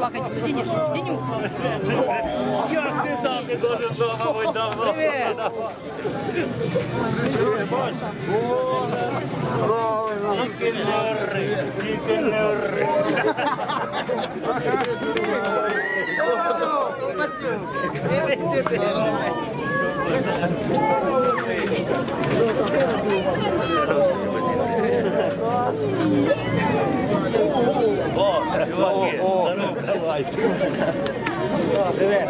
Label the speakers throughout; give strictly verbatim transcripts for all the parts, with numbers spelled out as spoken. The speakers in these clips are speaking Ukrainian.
Speaker 1: плакать буду, Денис, Денюк.
Speaker 2: Як ти там не должен дома бути давно? Привіт! Тільки не ори, тільки не ори. О, чуваки, здорово, давай. Привет.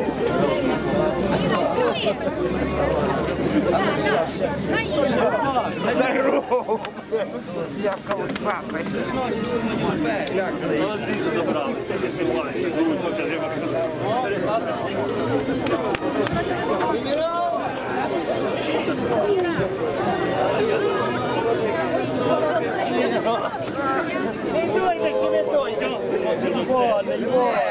Speaker 2: Здорово. Я кого папа. Молодці, що добралися, не симвалися. Думаю, може, живо. Не дойте, що не дойте. О, не дойте.